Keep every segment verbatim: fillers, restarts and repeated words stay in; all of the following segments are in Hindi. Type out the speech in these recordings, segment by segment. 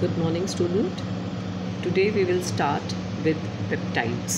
Good morning, student. Today we will start with peptides.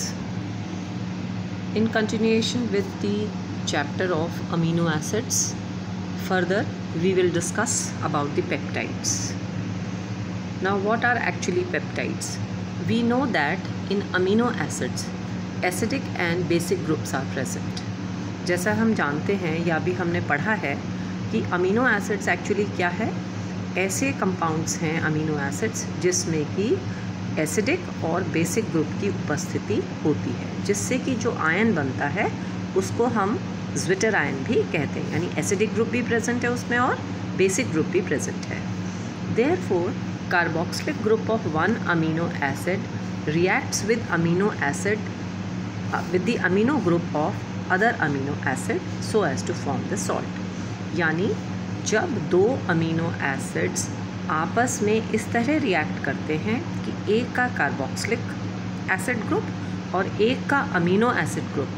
In continuation with the chapter of amino acids, further we will discuss about the peptides. Now, what are actually peptides? We know that in amino acids, acidic and basic groups are present. जैसा हम जानते हैं या भी हमने पढ़ा है कि अमीनो एसिड्स एक्चुअली क्या है, ऐसे कंपाउंड्स हैं अमीनो एसिड्स जिसमें कि एसिडिक और बेसिक ग्रुप की उपस्थिति होती है, जिससे कि जो आयन बनता है उसको हम ज्विटर आयन भी कहते हैं, यानी एसिडिक ग्रुप भी प्रेजेंट है उसमें और बेसिक ग्रुप भी प्रेजेंट है. Therefore carboxylic group of one amino acid reacts with amino acid with the amino group of other amino acid so as to form the salt. यानी जब दो अमीनो एसिड्स आपस में इस तरह रिएक्ट करते हैं कि एक का कार्बोक्सिलिक एसिड ग्रुप और एक का अमीनो एसिड ग्रुप,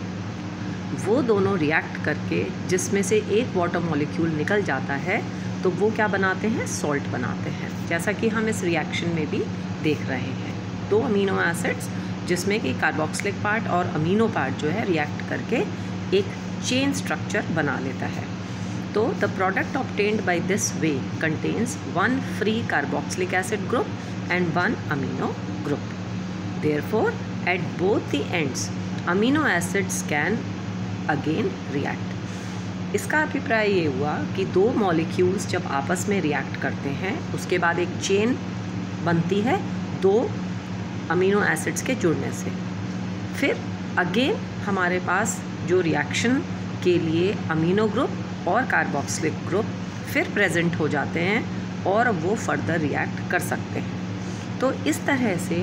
वो दोनों रिएक्ट करके जिसमें से एक वाटर मॉलिक्यूल निकल जाता है तो वो क्या बनाते हैं, सॉल्ट बनाते हैं. जैसा कि हम इस रिएक्शन में भी देख रहे हैं, दो अमीनो एसिड्स जिसमें कि कार्बोक्सिलिक पार्ट और अमीनो पार्ट जो है रिएक्ट करके एक चेन स्ट्रक्चर बना लेता है. तो the product obtained by this way contains one free carboxylic acid group and one amino group. Therefore at both the ends amino acids can again react. इसका अभिप्राय ये हुआ कि दो मॉलिक्यूल्स जब आपस में रिएक्ट करते हैं उसके बाद एक चेन बनती है दो अमीनो एसिड्स के जुड़ने से. फिर अगेन हमारे पास जो रिएक्शन के लिए अमीनो ग्रुप और कार्बोक्सिलिक ग्रुप फिर प्रेजेंट हो जाते हैं और वो फर्दर रिएक्ट कर सकते हैं. तो इस तरह से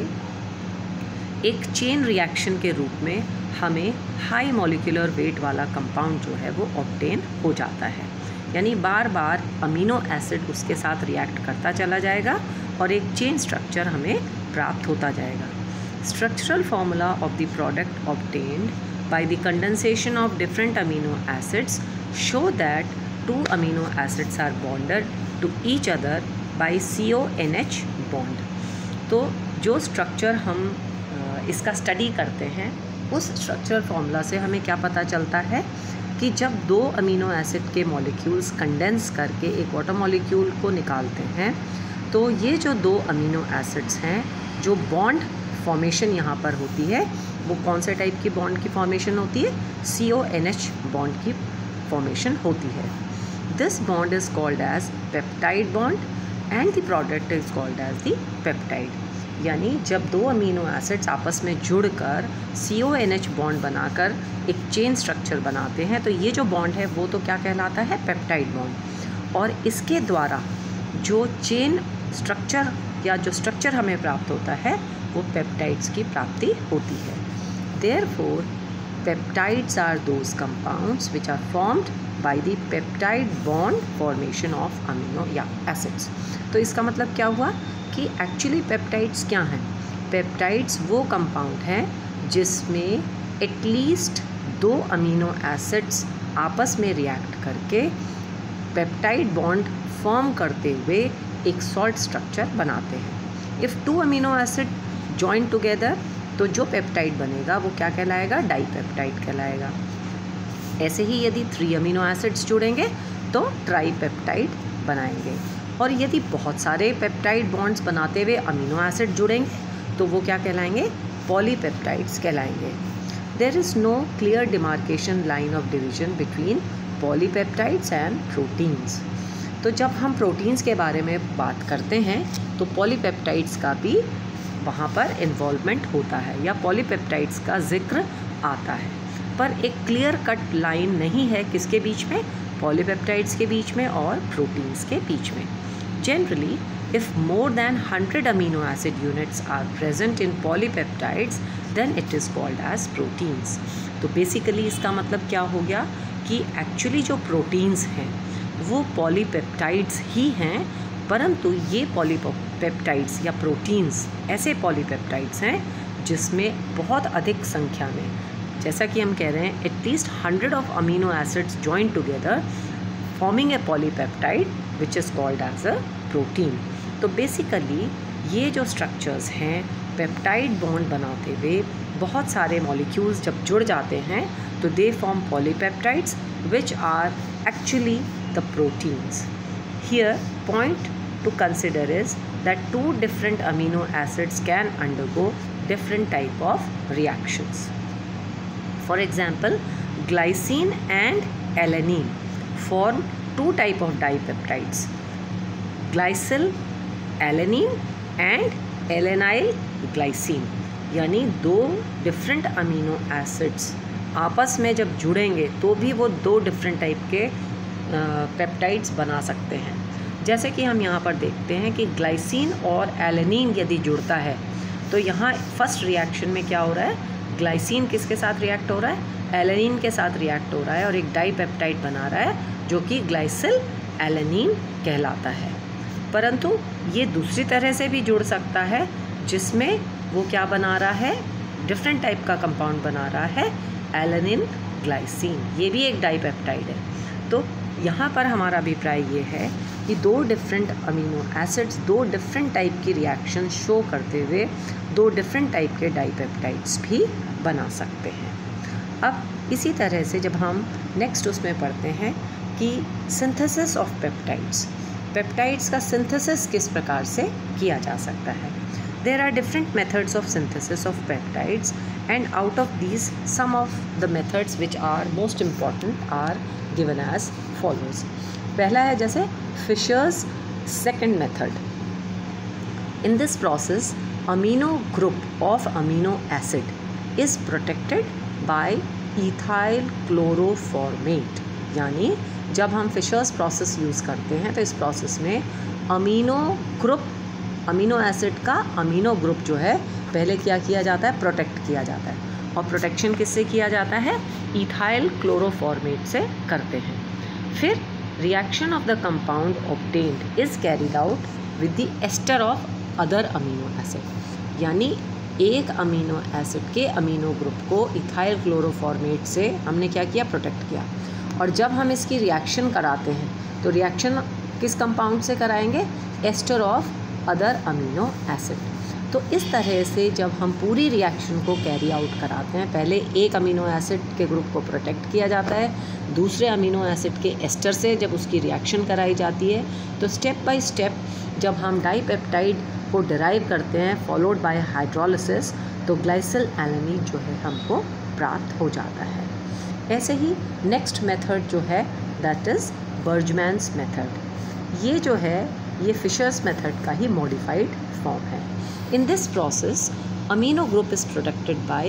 एक चेन रिएक्शन के रूप में हमें हाई मॉलिक्यूलर वेट वाला कंपाउंड जो है वो ऑब्टेन हो जाता है. यानी बार बार अमीनो एसिड उसके साथ रिएक्ट करता चला जाएगा और एक चेन स्ट्रक्चर हमें प्राप्त होता जाएगा. Structural formula of the product obtained by the condensation of different amino acids show that two amino acids are bonded to each other by C O N H bond. तो जो स्ट्रक्चर हम इसका स्टडी करते हैं उस स्ट्रक्चरल फॉर्मूला से हमें क्या पता चलता है कि जब दो अमीनो एसिड के मॉलिक्यूल्स कंडेंस करके एक वाटर मॉलिक्यूल को निकालते हैं तो ये जो दो अमीनो एसिड्स हैं, जो बॉन्ड फॉर्मेशन यहाँ पर होती है वो कौन से टाइप की बॉन्ड की फॉर्मेशन होती है, C O N H bond की फॉर्मेशन होती है. This bond is called as peptide bond and the product is called as the peptide. यानी जब दो अमीनो एसिड्स आपस में जुड़कर C O N H bond बनाकर एक चेन स्ट्रक्चर बनाते हैं तो ये जो बॉन्ड है वो तो क्या कहलाता है, पेप्टाइड बॉन्ड. और इसके द्वारा जो चेन स्ट्रक्चर या जो स्ट्रक्चर हमें प्राप्त होता है वो पेप्टाइड्स की प्राप्ति होती है. Therefore, peptides are those compounds which are formed by the peptide bond formation of amino acids. तो इसका मतलब क्या हुआ कि एक्चुअली पेप्टाइड्स क्या हैं. पेप्टाइड्स वो कंपाउंड हैं जिसमें एटलीस्ट दो अमीनो एसिड्स आपस में रिएक्ट करके पेप्टाइड बॉन्ड फॉर्म करते हुए एक सॉल्ट स्ट्रक्चर बनाते हैं. If two amino acid join together तो जो पेप्टाइड बनेगा वो क्या कहलाएगा, डाईपेप्टाइड कहलाएगा. ऐसे ही यदि थ्री अमीनो एसिड्स जुड़ेंगे तो ट्राईपेप्टाइड बनाएंगे. और यदि बहुत सारे पेप्टाइड बॉन्ड्स बनाते हुए अमीनो एसिड जुड़ेंगे तो वो क्या कहलाएंगे, पॉलीपेप्टाइड्स कहलाएंगे. There is no clear demarcation line of division between polypeptides and proteins. तो जब हम प्रोटीन्स के बारे में बात करते हैं तो पॉलीपेप्टाइड्स का भी वहाँ पर इन्वॉल्वमेंट होता है या पॉलीपेप्टाइड्स का जिक्र आता है, पर एक क्लियर कट लाइन नहीं है किसके बीच में, पॉलीपेप्टाइड्स के बीच में और प्रोटीन्स के बीच में. Generally if more than hundred amino acid units are present in polypeptides then it is called as proteins. तो बेसिकली इसका मतलब क्या हो गया कि एक्चुअली जो प्रोटीन्स हैं वो पॉलीपेप्टाइड्स ही हैं, परंतु ये पॉलीपेप्टाइड्स या प्रोटीन्स ऐसे पॉलीपेप्टाइड्स हैं जिसमें बहुत अधिक संख्या में, जैसा कि हम कह रहे हैं at least hundred of amino acids join together forming a polypeptide which is called as a protein. तो बेसिकली ये जो स्ट्रक्चर्स हैं पेप्टाइड बॉन्ड बनाते हुए बहुत सारे मॉलिक्यूल्स जब जुड़ जाते हैं तो they form polypeptides which are actually the proteins. Here point to consider is that two different amino acids can undergo different type of reactions. For example, glycine and alanine form two type of dipeptides, glycyl alanine and alanyl glycine. यानी दो डिफरेंट अमीनो एसिड्स आपस में जब जुड़ेंगे तो भी वो दो डिफरेंट टाइप के पेप्टाइड्स बना सकते हैं. जैसे कि हम यहाँ पर देखते हैं कि ग्लाइसिन और एलेनिन यदि जुड़ता है तो यहाँ फर्स्ट रिएक्शन में क्या हो रहा है, ग्लाइसिन किसके साथ रिएक्ट हो रहा है, एलेनिन के साथ रिएक्ट हो रहा है और एक डाईपेप्टाइड बना रहा है जो कि ग्लाइसिल एलेनिन कहलाता है. परंतु ये दूसरी तरह से भी जुड़ सकता है जिसमें वो क्या बना रहा है, डिफरेंट टाइप का कंपाउंड बना रहा है एलेनिन ग्लाइसिन, ये भी एक डाईपेप्टाइड है. तो यहाँ पर हमारा अभिप्राय ये है कि दो डिफरेंट अमीनो एसिड्स दो डिफरेंट टाइप की रिएक्शन शो करते हुए दो डिफरेंट टाइप के डाईपेप्टाइड्स भी बना सकते हैं. अब इसी तरह से जब हम नेक्स्ट उसमें पढ़ते हैं कि सिंथेसिस ऑफ पेप्टाइड्स, पेप्टाइड्स का सिंथेसिस किस प्रकार से किया जा सकता है. There are different methods of synthesis of peptides and out of these some of the methods which are most important are given as follows. पहला है जैसे Fischer's second method. In this process amino group of amino acid is protected by ethyl chloroformate. यानी जब हम फिशर्स प्रोसेस यूज़ करते हैं तो इस प्रोसेस में अमीनो ग्रुप अमीनो एसिड का अमीनो ग्रुप जो है पहले क्या किया जाता है, प्रोटेक्ट किया जाता है. और प्रोटेक्शन किससे किया जाता है, इथाइल क्लोरोफॉर्मेट से करते हैं. फिर reaction of the compound obtained is carried out with the ester of other amino acid. यानी एक अमीनो एसिड के अमीनो ग्रुप को इथाइल क्लोरोफॉर्मेट से हमने क्या किया, प्रोटेक्ट किया. और जब हम इसकी रिएक्शन कराते हैं तो रिएक्शन किस कंपाउंड से कराएंगे, ester of other amino acid. तो इस तरह से जब हम पूरी रिएक्शन को कैरी आउट कराते हैं, पहले एक अमीनो एसिड के ग्रुप को प्रोटेक्ट किया जाता है, दूसरे अमीनो एसिड के एस्टर से जब उसकी रिएक्शन कराई जाती है तो स्टेप बाय स्टेप जब हम डाईपेप्टाइड को डिराइव करते हैं फॉलोड बाय हाइड्रोलिसिस तो ग्लाइसिल एलानिन जो है हमको प्राप्त हो जाता है. ऐसे ही नेक्स्ट मेथड जो है दैट इज़ बर्जमैन्स मेथड. ये जो है ये फिशर्स मेथड का ही मॉडिफाइड फॉर्म है. In this process, amino group is protected by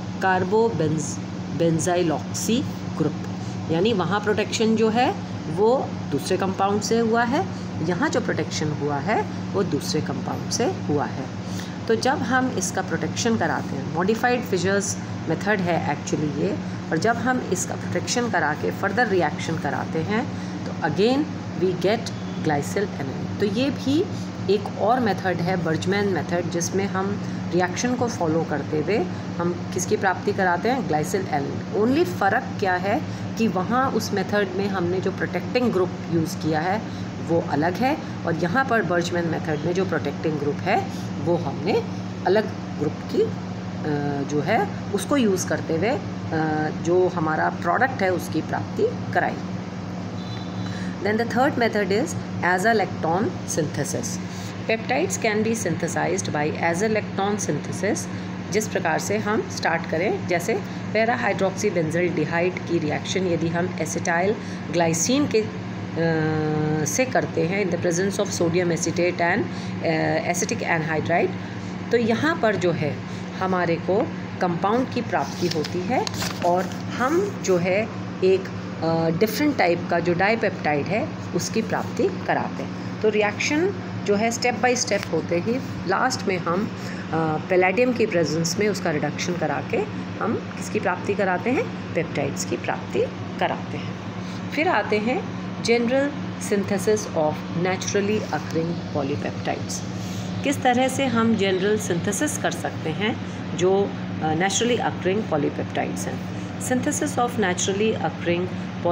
carbobenzyloxy group. यानी वहाँ प्रोटेक्शन जो है वो दूसरे कंपाउंड से हुआ है, यहाँ जो प्रोटेक्शन हुआ है वो दूसरे कंपाउंड से हुआ है. तो जब हम इसका प्रोटेक्शन कराते हैं, मॉडिफाइड फिशर्स मेथड है एक्चुअली ये, और जब हम इसका प्रोटेक्शन करा के फर्दर रिएक्शन कराते हैं तो again we get glycyl alanine. तो ये भी एक और मेथड है बर्जमैन मेथड जिसमें हम रिएक्शन को फॉलो करते हुए हम किसकी प्राप्ति कराते हैं, ग्लाइसिल एलानिन. ओनली फ़र्क क्या है कि वहाँ उस मेथड में हमने जो प्रोटेक्टिंग ग्रुप यूज़ किया है वो अलग है और यहाँ पर बर्जमैन मेथड में जो प्रोटेक्टिंग ग्रुप है वो हमने अलग ग्रुप की जो है उसको यूज़ करते हुए जो हमारा प्रोडक्ट है उसकी प्राप्ति कराई. Then the third method is azalactone synthesis. Peptides can be synthesized by azalactone synthesis. जिस प्रकार से हम स्टार्ट करें, जैसे पैरा हाइड्रोक्सी बेंजल्डिहाइड की रिएक्शन यदि हम एसिटाइल ग्लाइसिन के आ, से करते हैं in the presence of sodium acetate and acetic anhydride, तो यहाँ पर जो है हमारे को कंपाउंड की प्राप्ति होती है और हम जो है एक डिफरेंट uh, टाइप का जो डाईपेप्टाइड है उसकी प्राप्ति कराते हैं. तो रिएक्शन जो है स्टेप बाय स्टेप होते ही लास्ट में हम पैलेडियम uh, की प्रेजेंस में उसका रिडक्शन करा के हम किसकी प्राप्ति कराते हैं, पेप्टाइड्स की प्राप्ति कराते हैं. फिर आते हैं general synthesis of naturally occurring polypeptides. किस तरह से हम जनरल सिंथेसिस कर सकते हैं जो नेचुरली अकरिंग पॉलीपेप्टाइड्स हैं. Synthesis of naturally occurring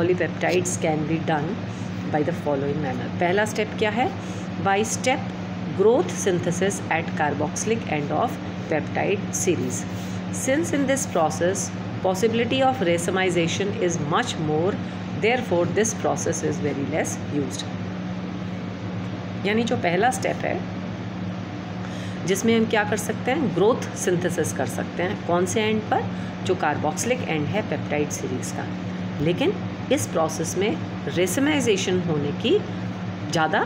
polypeptides can be done by the following manner. पहला स्टेप क्या है, by step growth synthesis at carboxylic end of peptide series. Since in this process possibility of racemization is much more, therefore this process is very less used. यानी जो पहला स्टेप है जिसमें हम क्या कर सकते हैं, ग्रोथ सिंथेसिस कर सकते हैं, कौन से एंड पर, जो कार्बोक्सिलिक एंड है पेप्टाइड सीरीज़ का। लेकिन इस प्रोसेस में रेसमाइजेशन होने की ज़्यादा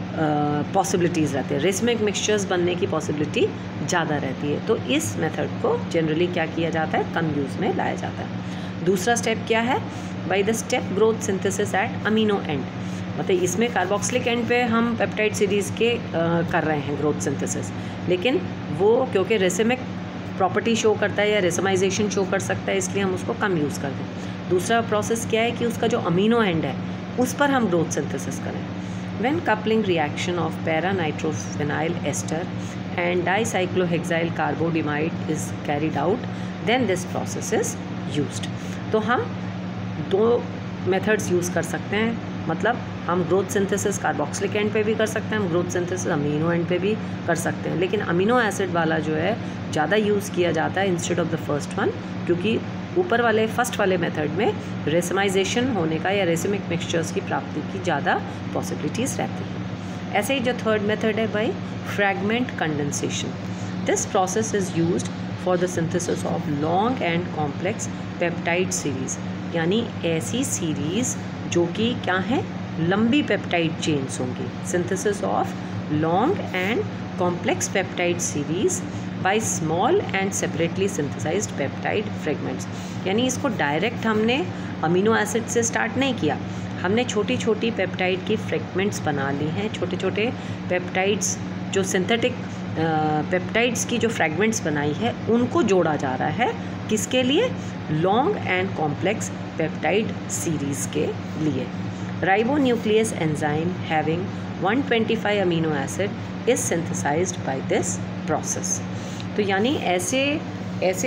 पॉसिबिलिटीज़ रहती है, रेसमिक मिक्सचर्स बनने की पॉसिबिलिटी ज़्यादा रहती है। तो इस मेथड को जनरली क्या किया जाता है, कम यूज़ में लाया जाता है। दूसरा स्टेप क्या है, by the step growth synthesis at amino end, मतलब इसमें कार्बोक्सिलिक एंड पे हम पेप्टाइड सीरीज़ के आ, कर रहे हैं ग्रोथ सिंथेसिस, लेकिन वो क्योंकि रेसमिक प्रॉपर्टी शो करता है या रेसमाइजेशन शो कर सकता है, इसलिए हम उसको कम यूज़ करते हैं। दूसरा प्रोसेस क्या है कि उसका जो अमीनो एंड है उस पर हम ग्रोथ सिंथेसिस करें। When coupling reaction of para-nitrophenyl ester and dicyclohexyl carbonamide is carried out, then this process is used. तो हम दो मेथड्स यूज़ कर सकते हैं, मतलब हम ग्रोथ सिंथेसिस कार्बोक्सिलिक एंड पे भी कर सकते हैं, हम ग्रोथ सिंथेसिस अमीनो एंड पे भी कर सकते हैं, लेकिन अमीनो एसिड वाला जो है ज़्यादा यूज़ किया जाता है instead of the first one, क्योंकि ऊपर वाले फर्स्ट वाले मेथड में रेसमाइजेशन होने का या रेसमिक मिक्सचर्स की प्राप्ति की ज़्यादा पॉसिबिलिटीज़ रहती हैं। ऐसे ही जो थर्ड मेथड है by fragment condensation, this process is used for the synthesis of long and complex peptide series, यानी ऐसी सीरीज़ जो कि क्या है, लंबी पेप्टाइड चेन्स होंगी। Synthesis of long and complex peptide series by small and separately synthesised peptide fragments, यानी इसको डायरेक्ट हमने अमीनो एसिड से स्टार्ट नहीं किया, हमने छोटी छोटी पेप्टाइड की फ्रेगमेंट्स बना ली हैं, छोटे छोटे पेप्टाइड्स जो सिंथेटिक पेप्टाइड्स की जो फ्रेगमेंट्स बनाई है उनको जोड़ा जा रहा है, किसके लिए, long and complex peptide series के लिए। Ribonuclease enzyme having one twenty five amino acid is synthesized by this process. तो यानी ऐसे ऐसे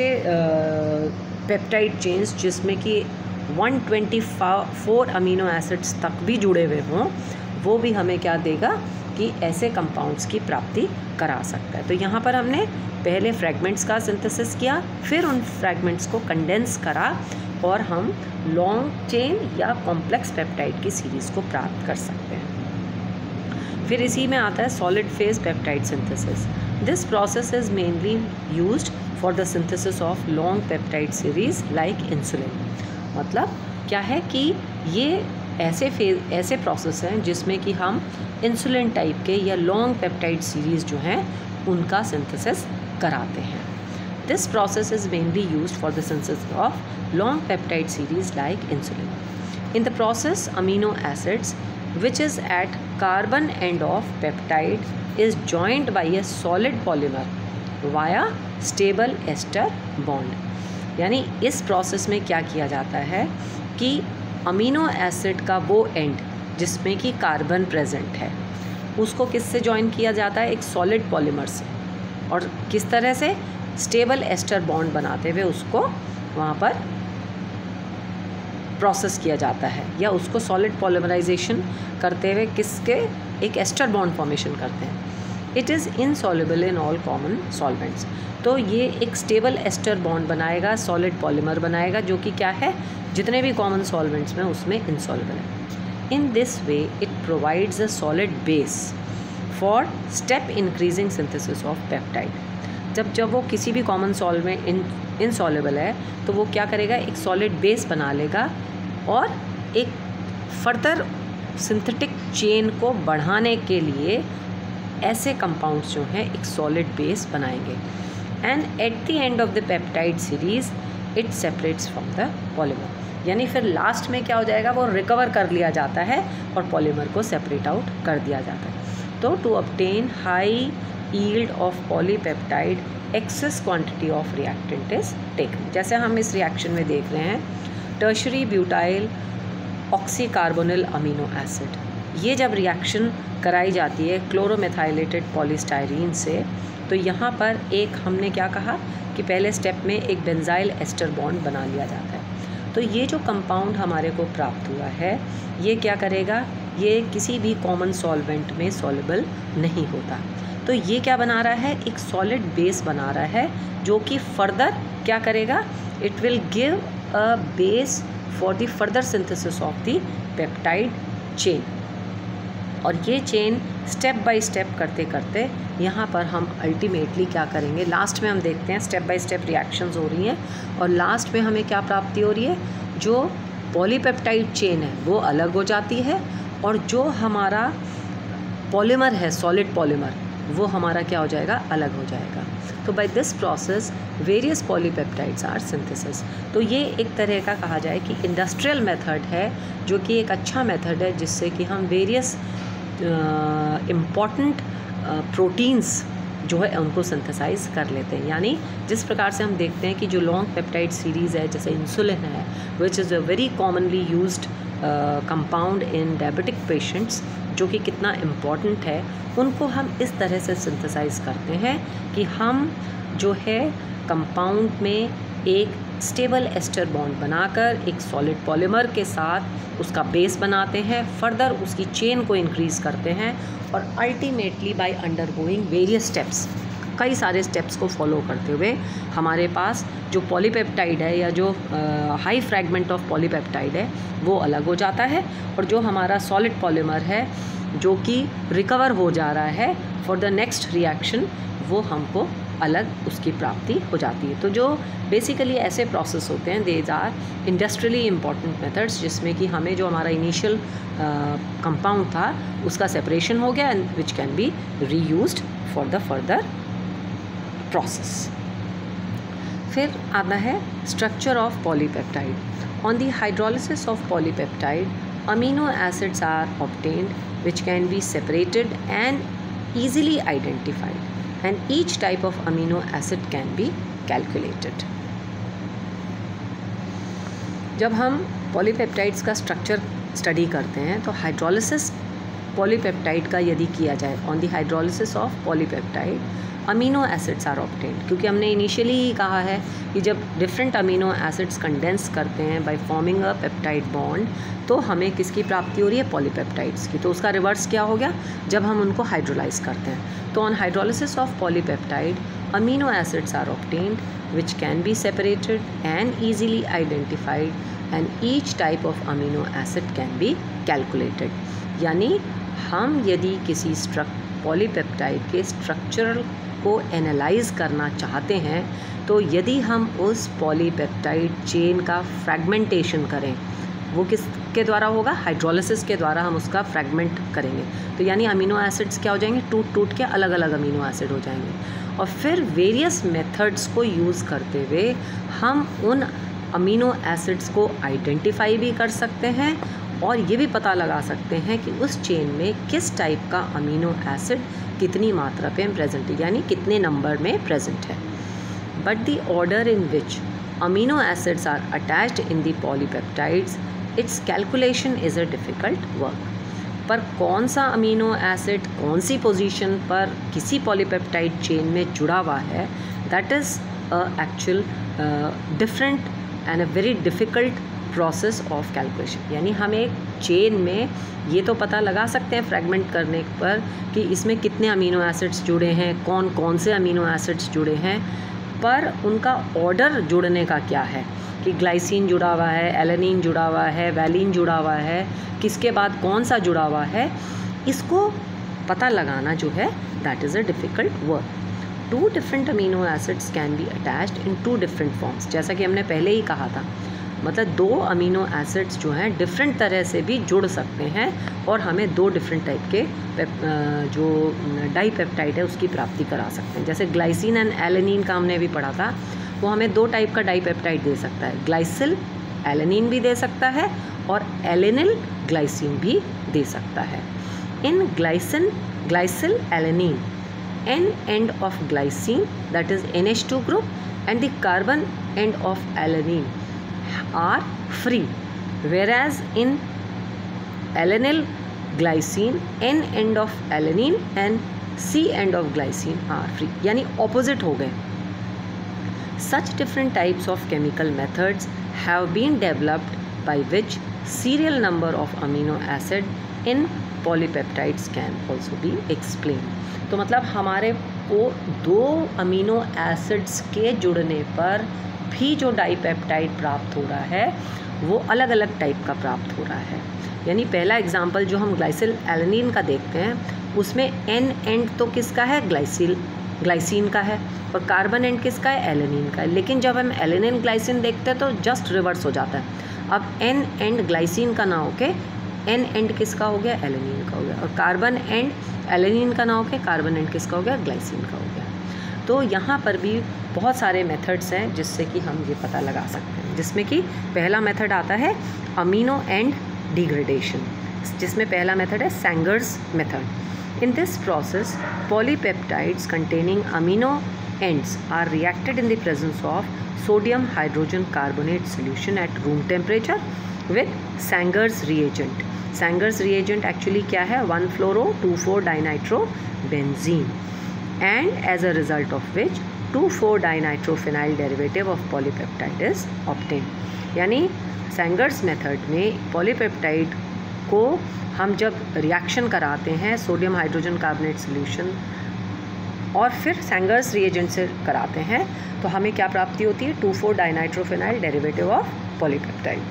पेप्टाइड चेन्स जिसमें कि one twenty four amino acids तक भी जुड़े हुए हों, वो भी हमें क्या देगा कि ऐसे कंपाउंड्स की प्राप्ति करा सकता है। तो यहाँ पर हमने पहले फ्रैगमेंट्स का सिंथेसिस किया, फिर उन फ्रैगमेंट्स को कंडेंस करा और हम लॉन्ग चेन या कॉम्प्लेक्स पेप्टाइड की सीरीज़ को प्राप्त कर सकते हैं। फिर इसी में आता है solid phase peptide synthesis. This process is mainly used for the synthesis of long peptide series like insulin. मतलब क्या है कि ये ऐसे फेज ऐसे प्रोसेस हैं जिसमें कि हम इंसुलिन टाइप के या लॉन्ग पेप्टाइड सीरीज़ जो हैं उनका सिंथेसिस कराते हैं। This process is mainly used for the synthesis of long peptide series like insulin. In the process amino acids which is at carbon end of peptide is joined by a solid polymer via stable ester bond। यानी इस प्रोसेस में क्या किया जाता है कि अमीनो एसिड का वो एंड जिसमें कि कार्बन प्रेजेंट है उसको किससे जॉइन किया जाता है, एक सॉलिड पॉलीमर से, और किस तरह से, स्टेबल एस्टर बॉन्ड बनाते हुए उसको वहाँ पर प्रोसेस किया जाता है, या उसको सॉलिड पॉलीमराइजेशन करते हुए किसके, एक एस्टर बॉन्ड फॉर्मेशन करते हैं। It is insoluble in all common solvents. तो ये एक स्टेबल एस्टर बॉन्ड बनाएगा, सॉलिड पॉलीमर बनाएगा, जो कि क्या है, जितने भी कॉमन सॉल्वेंट्स में उसमें इनसॉल्युबल है। In this way it provides a solid base for step increasing synthesis of peptide. जब जब वो किसी भी कॉमन सॉल्वेंट इन इनसॉल्युबल है तो वो क्या करेगा, एक सॉलिड बेस बना लेगा और एक फर्दर सिंथेटिक चेन को बढ़ाने के लिए ऐसे कंपाउंड्स जो हैं एक सॉलिड बेस बनाएंगे। And at the end of the peptide series it separates from the polymer, यानी फिर लास्ट में क्या हो जाएगा, वो रिकवर कर लिया जाता है और पॉलीमर को सेपरेट आउट कर दिया जाता है। तो to obtain high yield of polypeptide excess quantity of reactant is taken. जैसे हम इस रिएक्शन में देख रहे हैं tertiary butyl oxycarbonyl amino acid, ये जब रिएक्शन कराई जाती है क्लोरोमेथाइलेटेड पॉलीस्टाइरीन से, तो यहाँ पर एक हमने क्या कहा कि पहले स्टेप में एक बेंजाइल एस्टर बॉन्ड बना लिया जाता है। तो ये जो कंपाउंड हमारे को प्राप्त हुआ है ये क्या करेगा, ये किसी भी कॉमन सॉल्वेंट में सॉल्युबल नहीं होता, तो ये क्या बना रहा है, एक सॉलिड बेस बना रहा है जो कि फर्दर क्या करेगा, it will give a base for the further synthesis of the peptide chain. और ये चेन स्टेप बाय स्टेप करते करते यहाँ पर हम अल्टीमेटली क्या करेंगे, लास्ट में हम देखते हैं स्टेप बाय स्टेप रिएक्शंस हो रही हैं और लास्ट में हमें क्या प्राप्ति हो रही है, जो पॉलीपेप्टाइड चेन है वो अलग हो जाती है और जो हमारा पॉलीमर है, सॉलिड पॉलीमर, वो हमारा क्या हो जाएगा, अलग हो जाएगा। तो by this process various polypeptides are synthesis. तो ये एक तरह का कहा जाए कि इंडस्ट्रियल मेथड है, जो कि एक अच्छा मेथड है जिससे कि हम वेरियस इम्पॉर्टेंट प्रोटीन्स जो है उनको सिंथेसाइज कर लेते हैं। यानी जिस प्रकार से हम देखते हैं कि जो लॉन्ग पेप्टाइड सीरीज़ है, जैसे इंसुलिन है, which is a very commonly used compound in diabetic patients, जो कि कितना इम्पॉर्टेंट है, उनको हम इस तरह से सिंथेसाइज करते हैं कि हम जो है कंपाउंड में एक स्टेबल एस्टर बॉन्ड बनाकर एक सॉलिड पॉलीमर के साथ उसका बेस बनाते हैं, फर्दर उसकी चेन को इंक्रीज़ करते हैं और ultimately by undergoing various steps, कई सारे स्टेप्स को फॉलो करते हुए हमारे पास जो पॉलीपेप्टाइड है या जो हाई फ्रैगमेंट ऑफ पॉलीपेप्टाइड है वो अलग हो जाता है और जो हमारा सॉलिड पॉलीमर है जो कि रिकवर हो जा रहा है फॉर द नेक्स्ट रिएक्शन, वो हमको अलग उसकी प्राप्ति हो जाती है। तो जो बेसिकली ऐसे प्रोसेस होते हैं, these are industrially important methods, जिसमें कि हमें जो हमारा इनिशियल कंपाउंड था उसका सेपरेशन हो गया and which can be reused for the further process. फिर आता है structure of polypeptide. On the hydrolysis of polypeptide, amino acids are obtained which can be separated and easily identified, and each type of amino acid can be calculated. जब हम पॉलीपेप्टाइड्स का स्ट्रक्चर स्टडी करते हैं तो हाइड्रोलिसिस पॉलीपेप्टाइड का यदि किया जाए, on the hydrolysis of polypeptide amino acids are obtained, क्योंकि हमने इनिशियली ही कहा है कि जब डिफरेंट अमीनो एसिड्स कंडेंस करते हैं by forming a peptide bond, तो हमें किसकी प्राप्ति हो रही है, पॉलीपेप्टाइड्स की। तो उसका रिवर्स क्या हो गया, जब हम उनको हाइड्रोलाइज करते हैं। तो on hydrolysis of polypeptide amino acids are obtained which can be separated and easily identified and each type of amino acid can be calculated. यानी हम यदि किसी स्ट्रक पॉलीपेप्टाइड के स्ट्रक्चर को एनालाइज करना चाहते हैं, तो यदि हम उस पॉलीपेप्टाइड चेन का फ्रैगमेंटेशन करें, वो किसके द्वारा होगा, हाइड्रोलिसिस के द्वारा हम उसका फ्रैगमेंट करेंगे। तो यानी अमीनो एसिड्स क्या हो जाएंगे, टूट टूट के अलग अलग अमीनो एसिड हो जाएंगे और फिर वेरियस मेथड्स को यूज़ करते हुए हम उन अमीनो एसिड्स को आइडेंटिफाई भी कर सकते हैं और ये भी पता लगा सकते हैं कि उस चेन में किस टाइप का अमीनो एसिड कितनी मात्रा पे प्रेजेंट है, यानी कितने नंबर में प्रेजेंट है। But the order in which amino acids are attached in the polypeptides, its calculation is a difficult work. पर कौन सा अमीनो एसिड कौन सी पोजीशन पर किसी पॉलीपेप्टाइड चेन में जुड़ा हुआ है, that is a actual different and a very difficult process of calculation. यानी हम एक चेन में ये तो पता लगा सकते हैं फ्रैगमेंट करने पर कि इसमें कितने अमीनो एसिड्स जुड़े हैं, कौन कौन से अमीनो एसिड्स जुड़े हैं, पर उनका ऑर्डर जुड़ने का क्या है कि ग्लाइसिन जुड़ा हुआ है, एलेनिन जुड़ा हुआ है, वैलिन जुड़ा हुआ है, किसके बाद कौन सा जुड़ा हुआ है, इसको पता लगाना जो है that is a difficult work. Two different amino acids can be attached in two different forms, जैसा कि हमने पहले ही कहा था, मतलब दो अमीनो एसिड्स जो हैं डिफरेंट तरह से भी जुड़ सकते हैं और हमें दो डिफरेंट टाइप के जो डाईपेप्टाइड है उसकी प्राप्ति करा सकते हैं। जैसे ग्लाइसिन एंड एलेनिन का हमने भी पढ़ा था, वो हमें दो टाइप का डाईपेप्टाइड दे सकता है, ग्लाइसिल एलेनिन भी दे सकता है और एलेनिल ग्लाइसिन भी दे सकता है। In glycine glycyl alanine, N end of glycine, that is N H two group, and the carbon end of alanine are free, whereas in alanine glycine N end of alanine and C end of glycine are free, यानी opposite हो गए। Such different types of chemical methods have been developed by which serial number of amino acid in polypeptides can also be explain. तो मतलब हमारे को दो अमीनो एसिड्स के जुड़ने पर भी जो डाईपेप्टाइड प्राप्त हो रहा है वो अलग अलग टाइप का प्राप्त हो रहा है। यानी पहला एग्जाम्पल जो हम ग्लाइसिल एलेनिन का देखते हैं उसमें एन एंड तो किसका है, ग्लाइसिल ग्लाइसिन का है, और कार्बन एंड किसका है, एलेनिन का है। लेकिन जब हम एलेनिन ग्लाइसिन देखते हैं तो जस्ट रिवर्स हो जाता है। अब एन एंड ग्लाइसिन का ना होके एन एंड किसका हो गया, एलेनिन का हो गया, और कार्बन एंड एलेनिन का ना होके कार्बन एंड किसका हो गया, ग्लाइसिन का हो गया। तो यहाँ पर भी बहुत सारे मेथड्स हैं जिससे कि हम ये पता लगा सकते हैं, जिसमें कि पहला मेथड आता है अमीनो एंड डिग्रेडेशन, जिसमें पहला मेथड है Sanger's method. In this process polypeptides containing amino ends are reacted in the presence of sodium hydrogen carbonate solution at room temperature with Sanger's reagent. Sanger's reagent actually क्या है, one fluoro two four dinitro benzene, and as a result of which two four dinitrophenyl derivative of polypeptide is obtained. यानी सैंगर्स मेथड में पॉलीपेप्टाइड को हम जब रिएक्शन कराते हैं सोडियम हाइड्रोजन कार्बोनेट सॉल्यूशन और फिर सैंगर्स रिएजेंट से कराते हैं तो हमें क्या प्राप्ति होती है, two four dinitrophenyl derivative of polypeptide.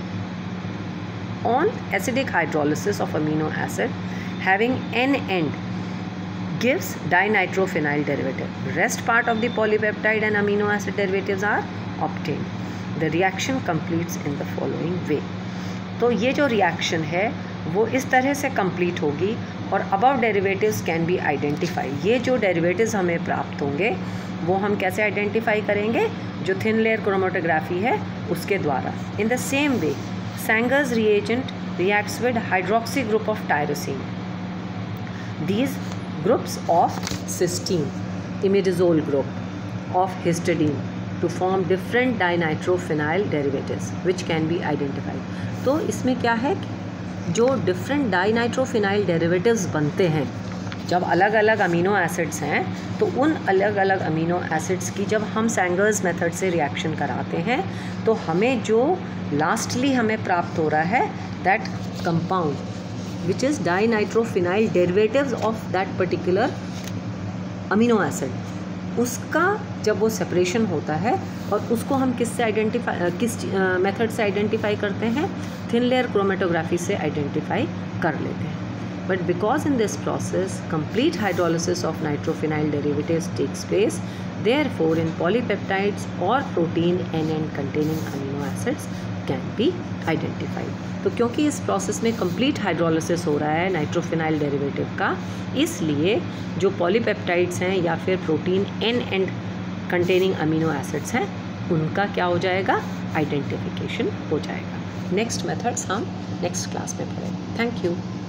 On acidic hydrolysis of amino acid having N end gives dinitrophenyl derivative. Rest part of the polypeptide and amino acid derivatives are obtained. The reaction completes in the following way. तो ये जो रिएक्शन है वो इस तरह से कंप्लीट होगी और above derivatives can be identify. ये जो डेरिवेटिव्स हमें प्राप्त होंगे वो हम कैसे आइडेंटिफाई करेंगे, जो थिन लेयर क्रोमेटोग्राफी है उसके द्वारा। In the same way Sanger's reagent reacts with hydroxy group of tyrosine. These groups of cysteine, imidazole group of histidine to form different dinitrophenyl derivatives which can be identified. तो इसमें क्या है, जो different dinitrophenyl derivatives बनते हैं जब अलग अलग अमीनो एसिड्स हैं तो उन अलग अलग अमीनो एसिड्स की जब हम सैंगर्स मेथड से रिएक्शन कराते हैं तो हमें जो लास्टली हमें प्राप्त हो रहा है that compound which is dinitrophenyl derivatives of that particular amino acid, उसका जब वो सेपरेशन होता है और उसको हम किससे आइडेंटिफाई किस मेथड से आइडेंटिफाई करते हैं, थिन लेयर क्रोमेटोग्राफी से आइडेंटिफाई कर लेते हैं। But because in this process complete hydrolysis of nitrophenyl derivatives takes place, therefore in polypeptides or protein N end containing amino acids can be identified. तो क्योंकि इस प्रोसेस में कंप्लीट हाइड्रोलिसिस हो रहा है नाइट्रोफिनाइल डेरिवेटिव का, इसलिए जो पॉलीपेप्टाइड्स हैं या फिर protein N end containing amino acids हैं उनका क्या हो जाएगा, आइडेंटिफिकेशन हो जाएगा। नेक्स्ट मेथड्स हम नेक्स्ट क्लास में पढ़ेंगे। Thank you.